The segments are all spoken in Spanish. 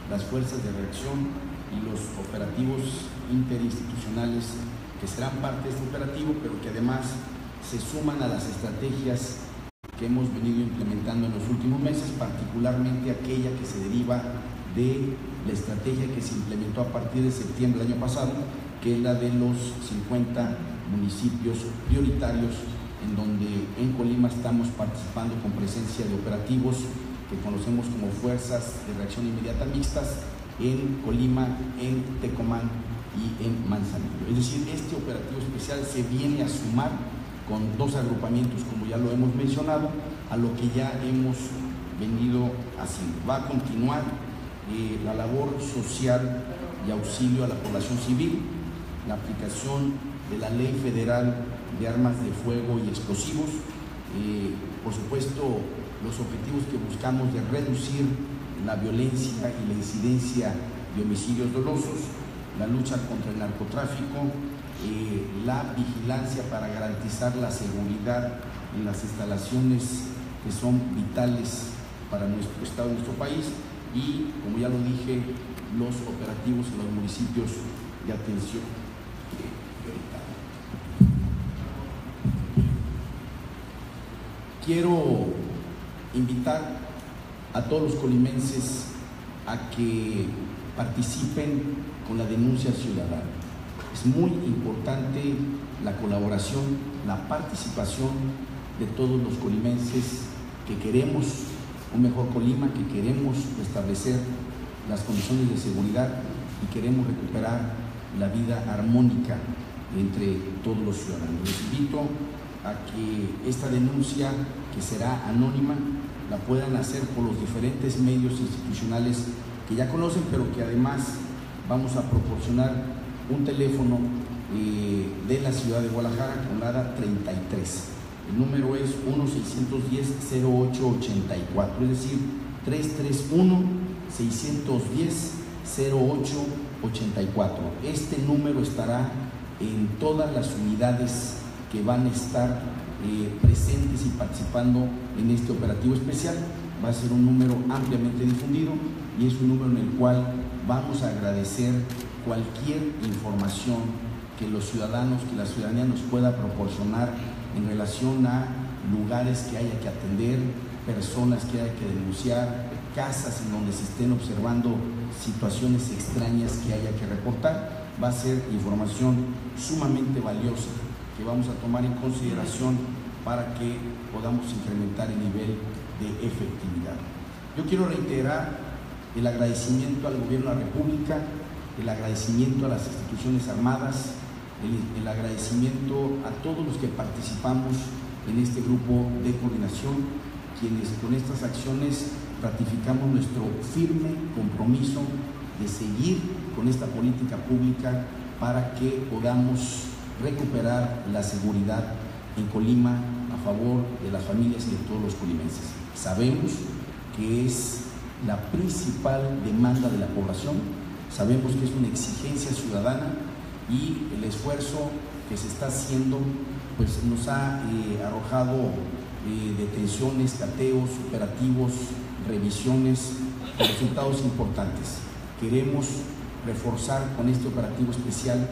las fuerzas de reacción y los operativos interinstitucionales que serán parte de este operativo, pero que además se suman a las estrategias que hemos venido implementando en los últimos meses, particularmente aquella que se deriva de la estrategia que se implementó a partir de septiembre del año pasado, que es la de los 50 municipios prioritarios, en donde en Colima estamos participando con presencia de operativos que conocemos como Fuerzas de Reacción Inmediata Mixtas en Colima, en Tecomán y en Manzanillo. Es decir, este operativo especial se viene a sumar con dos agrupamientos, como ya lo hemos mencionado, a lo que ya hemos venido haciendo. Va a continuar la labor social y auxilio a la población civil, la aplicación de la Ley Federal de Armas de Fuego y Explosivos, por supuesto los objetivos que buscamos de reducir la violencia y la incidencia de homicidios dolosos, la lucha contra el narcotráfico, la vigilancia para garantizar la seguridad en las instalaciones que son vitales para nuestro estado, nuestro país, y, como ya lo dije, los operativos en los municipios de atención prioritaria. Quiero invitar a todos los colimenses a que participen con la denuncia ciudadana. Es muy importante la colaboración, la participación de todos los colimenses que queremos un mejor Colima, que queremos restablecer las condiciones de seguridad y queremos recuperar la vida armónica entre todos los ciudadanos. Les invito a que esta denuncia, que será anónima, la puedan hacer por los diferentes medios institucionales que ya conocen, pero que además vamos a proporcionar un teléfono de la ciudad de Guadalajara con la ADA 33. El número es 1-610-0884, es decir, 331-610-0884. Este número estará en todas las unidades que van a estar presentes y participando en este operativo especial. Va a ser un número ampliamente difundido y es un número en el cual vamos a agradecer cualquier información que los ciudadanos, que la ciudadanía nos pueda proporcionar en relación a lugares que haya que atender, personas que haya que denunciar, casas en donde se estén observando situaciones extrañas que haya que reportar. Va a ser información sumamente valiosa que vamos a tomar en consideración para que podamos incrementar el nivel de efectividad. Yo quiero reiterar el agradecimiento al Gobierno de la República, el agradecimiento a las instituciones armadas, el agradecimiento a todos los que participamos en este grupo de coordinación, quienes con estas acciones ratificamos nuestro firme compromiso de seguir con esta política pública para que podamos recuperar la seguridad en Colima a favor de las familias y de todos los colimenses. Sabemos que es la principal demanda de la población, sabemos que es una exigencia ciudadana y el esfuerzo que se está haciendo pues nos ha arrojado detenciones, cateos, operativos, revisiones, resultados importantes. Queremos reforzar con este operativo especial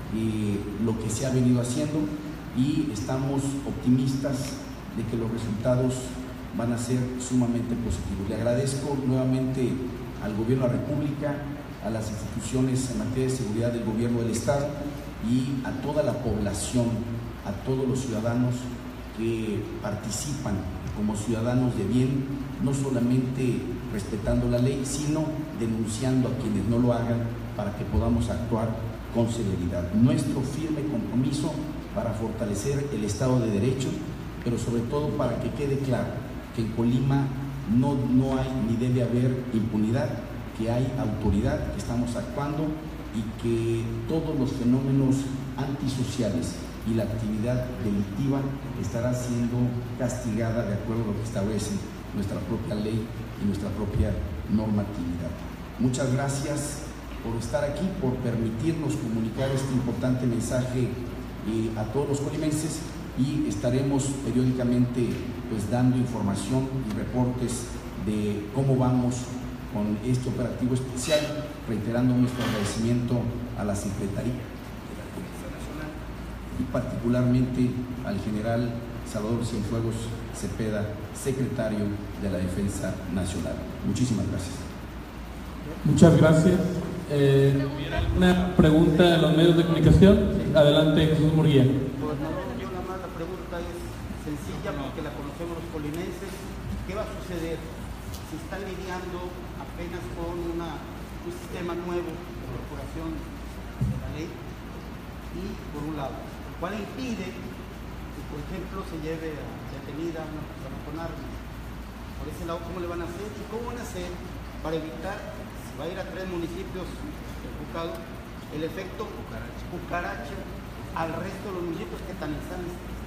lo que se ha venido haciendo y estamos optimistas de que los resultados van a ser sumamente positivos. Le agradezco nuevamente al Gobierno de la República, a las instituciones en materia de seguridad del Gobierno del Estado y a toda la población, a todos los ciudadanos que participan como ciudadanos de bien, no solamente respetando la ley, sino denunciando a quienes no lo hagan para que podamos actuar con celeridad. Nuestro firme compromiso para fortalecer el Estado de Derecho, pero sobre todo para que quede claro que en Colima no hay ni debe haber impunidad, que hay autoridad, que estamos actuando y que todos los fenómenos antisociales y la actividad delictiva estará siendo castigada de acuerdo a lo que establece nuestra propia ley y nuestra propia normatividad. Muchas gracias por estar aquí, por permitirnos comunicar este importante mensaje a todos los colimenses y estaremos periódicamente pues dando información y reportes de cómo vamos con este operativo especial, reiterando nuestro agradecimiento a la Secretaría de la Defensa Nacional y particularmente al general Salvador Cienfuegos Cepeda, secretario de la Defensa Nacional. Muchísimas gracias. Muchas gracias. ¿Una pregunta de los medios de comunicación? Adelante, Jesús Murguía. Gobernador, yo nada más la pregunta es sencilla porque la conocemos los colimenses. ¿Qué va a suceder si están lidiando apenas con un sistema nuevo de procuración de la ley? Y por un lado, ¿cuál impide que, por ejemplo, se lleve a detenida a una persona con armas? Por ese lado, ¿cómo le van a hacer? ¿Y cómo van a hacer para evitar, si va a ir a 3 municipios enfocados, el efecto cucaracha al resto de los municipios que también están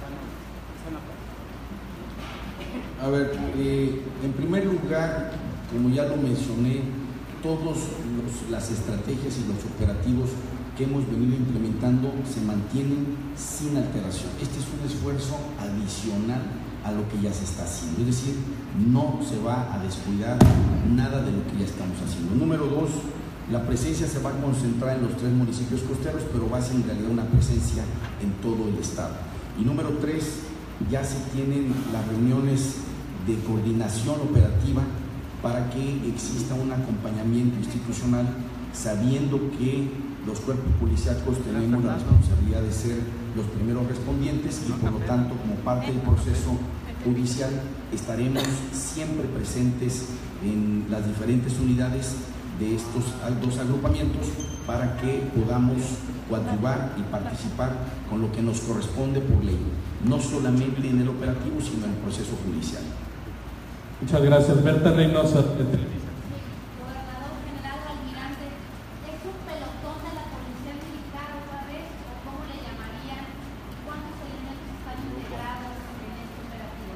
a ver, en primer lugar, como ya lo mencioné, todas las estrategias y los operativos que hemos venido implementando se mantienen sin alteración. Este es un esfuerzo adicional a lo que ya se está haciendo, es decir, no se va a descuidar nada de lo que ya estamos haciendo. Número 2, la presencia se va a concentrar en los 3 municipios costeros, pero va a ser en realidad una presencia en todo el estado. Y número 3, ya se tienen las reuniones de coordinación operativa para que exista un acompañamiento institucional, sabiendo que los cuerpos policíacos tenemos la responsabilidad de ser los primeros respondientes y por lo tanto, como parte del proceso judicial, estaremos siempre presentes en las diferentes unidades de estos 2 agrupamientos para que podamos coadyuvar y participar con lo que nos corresponde por ley, no solamente en el operativo, sino en el proceso judicial. Muchas gracias. Berta Reynosa, de Televisa. Gobernador General Almirante, ¿es un pelotón de la Policía Militar otra vez o cómo le llamarían? ¿Cuántos elementos están integrados en este operativo?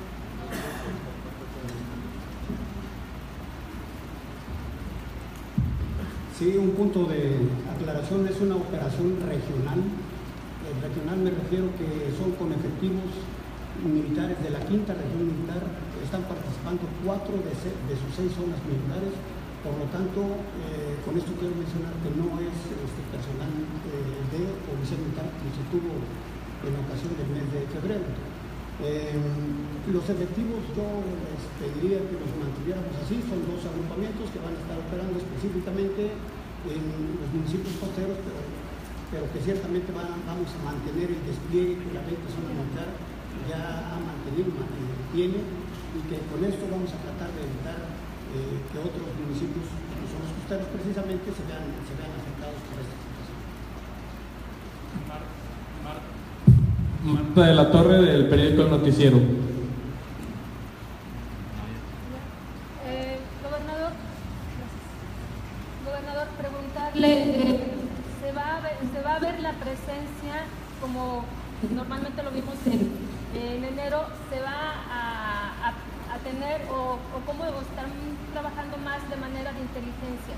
Sí, un punto de aclaración, es una operación regional. Regional me refiero que son con efectivos militares de la 5ª región militar. Están participando 4 de sus 6 zonas militares. Por lo tanto, con esto quiero mencionar que no es personal de policía militar que se tuvo en ocasión del mes de febrero. Los efectivos yo les pediría que los mantuviéramos así. Son 2 agrupamientos que van a estar operando específicamente en los municipios costeros, pero que ciertamente vamos a mantener el despliegue que la ley de zona militar ya ha mantenido, tiene, y que con esto vamos a tratar de evitar que otros municipios, como son los costeros precisamente, se vean afectados por esta situación. Marta de la Torre, del periódico El Noticiero. Gobernador, preguntarle, ¿se va a ver la presencia como normalmente lo vimos en enero? ¿Se va a tener o cómo están trabajando más de manera de inteligencia?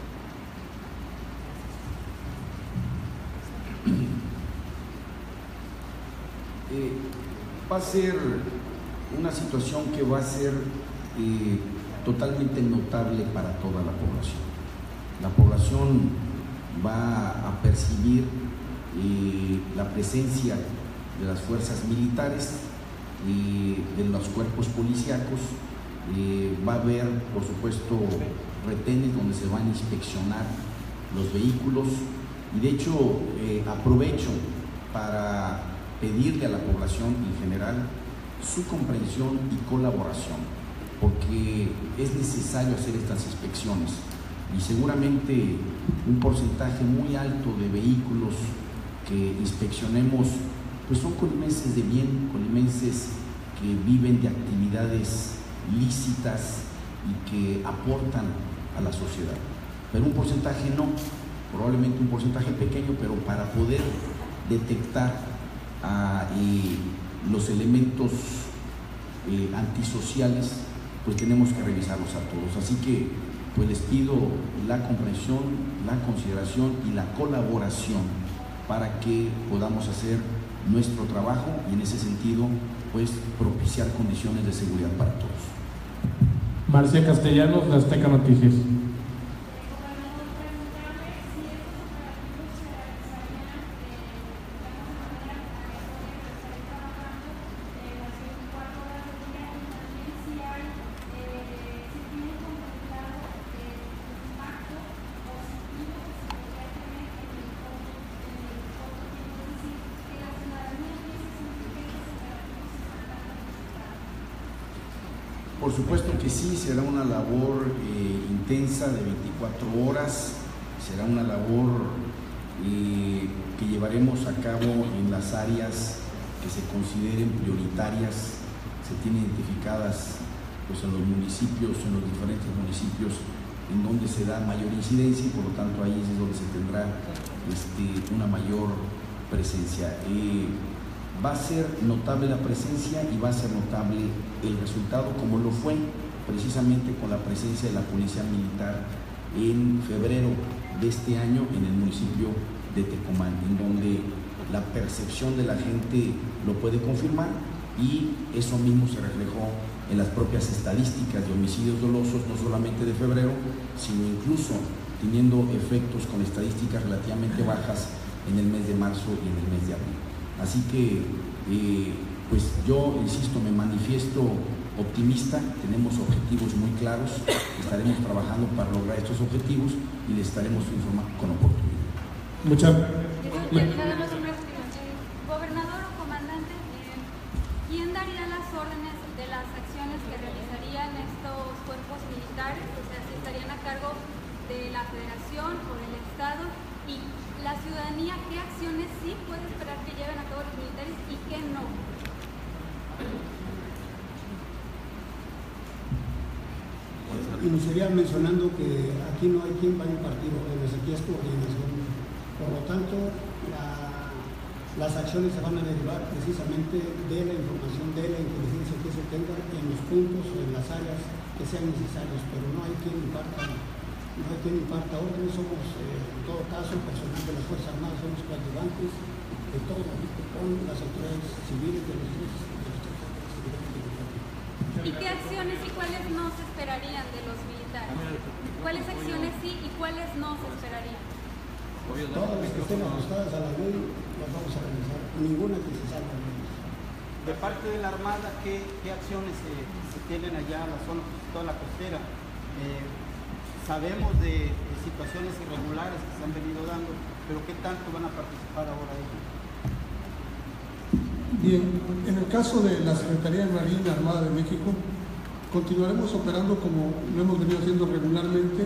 Va a ser una situación que va a ser totalmente notable para toda la población. La población va a percibir la presencia de las fuerzas militares, de los cuerpos policíacos. Va a haber, por supuesto, retenes donde se van a inspeccionar los vehículos, y de hecho aprovecho para pedirle a la población en general su comprensión y colaboración, porque es necesario hacer estas inspecciones, y seguramente un porcentaje muy alto de vehículos que inspeccionemos pues son colimenses de bien, colimenses que viven de actividades lícitas y que aportan a la sociedad, pero un porcentaje no, probablemente un porcentaje pequeño, pero para poder detectar los elementos antisociales, pues tenemos que revisarlos a todos. Así que pues les pido la comprensión, la consideración y la colaboración para que podamos hacer nuestro trabajo y en ese sentido pues propiciar condiciones de seguridad para todos. Marcia Castellanos, de Azteca Noticias. por supuesto que sí, será una labor intensa de 24 horas, será una labor que llevaremos a cabo en las áreas que se consideren prioritarias, se tienen identificadas pues, en los municipios, en los diferentes municipios en donde se da mayor incidencia y por lo tanto ahí es donde se tendrá una mayor presencia. Va a ser notable la presencia y va a ser notable el resultado, como lo fue precisamente con la presencia de la Policía Militar en febrero de este año en el municipio de Tecomán, en donde la percepción de la gente lo puede confirmar y eso mismo se reflejó en las propias estadísticas de homicidios dolosos, no solamente de febrero, sino incluso teniendo efectos con estadísticas relativamente bajas en el mes de marzo y en el mes de abril. Así que, pues yo, insisto, me manifiesto optimista, tenemos objetivos muy claros, estaremos trabajando para lograr estos objetivos y les estaremos informando con oportunidad. Muchas Nada más una última. Gobernador o comandante, ¿quién daría las órdenes de las acciones que realizarían estos cuerpos militares? O sea, si estarían a cargo de la Federación o del Estado, y la ciudadanía, ¿qué acciones sí puede esperar que lleven a cabo los militares y qué no? Iniciaría mencionando que aquí no hay quien vaya a impartir órdenes, aquí es coordinación. Por lo tanto, las acciones se van a derivar precisamente de la información, de la inteligencia que se tenga en los puntos o en las áreas que sean necesarias, pero no hay quien imparta órdenes. Somos, en todo caso, personal de las Fuerzas Armadas, somos coadyuvantes de todo, con las autoridades civiles de los tres. ¿Y qué acciones y cuáles no se esperarían de los militares? ¿Cuáles acciones sí y cuáles no se esperarían? Todas las que estén ajustadas a la ley las vamos a realizar, ninguna que se salga de ellas. De parte de la Armada, ¿qué acciones se tienen allá en la zona, toda la costera? Sabemos de situaciones irregulares que se han venido dando, pero ¿qué tanto van a participar ahora ellos? Bien, en el caso de la Secretaría de Marina Armada de México, continuaremos operando como lo hemos venido haciendo regularmente,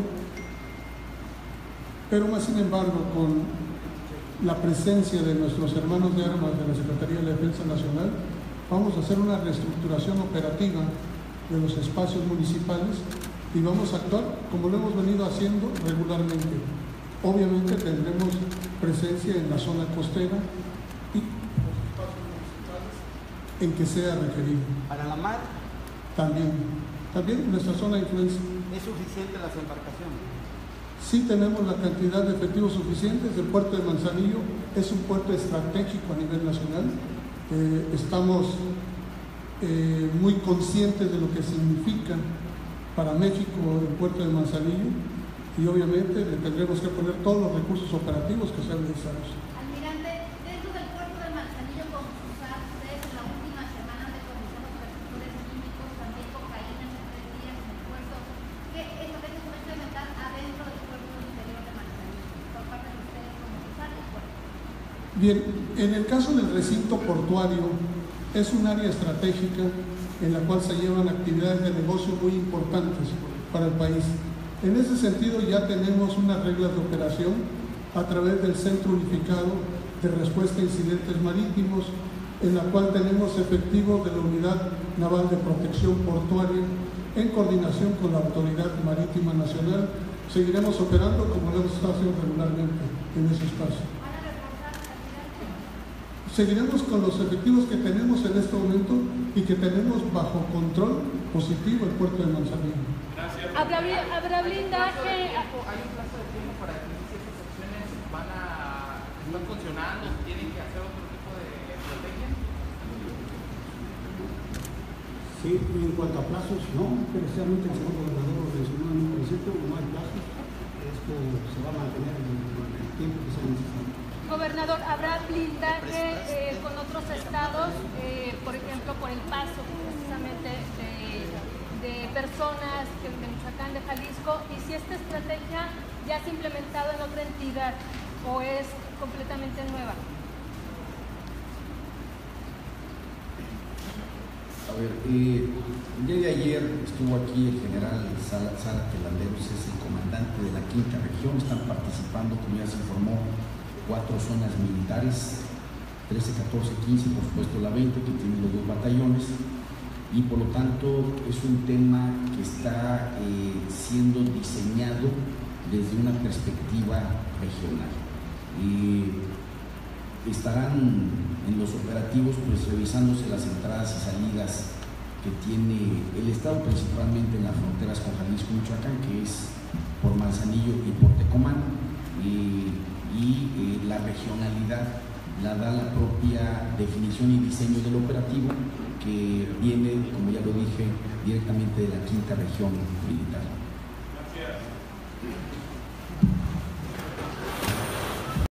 pero más sin embargo con la presencia de nuestros hermanos de armas de la Secretaría de la Defensa Nacional, vamos a hacer una reestructuración operativa de los espacios municipales y vamos a actuar como lo hemos venido haciendo regularmente. Obviamente tendremos presencia en la zona costera y los espacios municipales en que sea requerido. ¿Para la mar? También nuestra zona de influencia. ¿Es suficiente las embarcaciones? Sí tenemos la cantidad de efectivos suficientes. El puerto de Manzanillo es un puerto estratégico a nivel nacional. Estamos muy conscientes de lo que significa para México el puerto de Manzanillo y obviamente le tendremos que poner todos los recursos operativos que sean necesarios. Almirante, dentro del puerto de Manzanillo, con SUSAR, ustedes en la última semana decomisaron receptores químicos, también cocaína en 3 días en el puerto. ¿Qué estrategias se va a implementar adentro del puerto interior de Manzanillo por parte de ustedes como SUSAR del puerto? Bien, en el caso del recinto portuario, es un área estratégica en la cual se llevan actividades de negocio muy importantes para el país. En ese sentido ya tenemos unas reglas de operación a través del Centro Unificado de Respuesta a Incidentes Marítimos, en la cual tenemos efectivos de la Unidad Naval de Protección Portuaria en coordinación con la Autoridad Marítima Nacional. Seguiremos operando como lo hemos estado haciendo regularmente en ese espacio. Seguiremos con los efectivos que tenemos en este momento y que tenemos bajo control positivo el puerto de Manzanillo. Gracias. ¿Habrá blindaje? ¿Hay un plazo de tiempo para que ciertas acciones están funcionando? ¿Tienen que hacer otro tipo de estrategia? Sí, en cuanto a plazos, no, precisamente el señor gobernador lo mencionó en un principio, no hay plazos, esto se va a mantener en el tiempo que sea necesario. Gobernador, ¿habrá blindaje con otros estados, por ejemplo, por el paso precisamente de personas de Michoacán, de Jalisco? Y si esta estrategia ya se ha implementado en otra entidad o es completamente nueva. A ver, el día de ayer estuvo aquí el general Sara Telanderos, es el comandante de la 5ª región. Están participando, como ya se informó, 4 zonas militares, 13, 14, 15, por supuesto la 20, que tiene los 2 batallones, y por lo tanto es un tema que está siendo diseñado desde una perspectiva regional. Estarán en los operativos pues revisándose las entradas y salidas que tiene el Estado, principalmente en las fronteras con Jalisco y Michoacán, que es por Manzanillo y por Tecomán, y la regionalidad la da la propia definición y diseño del operativo, que viene, como ya lo dije, directamente de la 5ª región militar.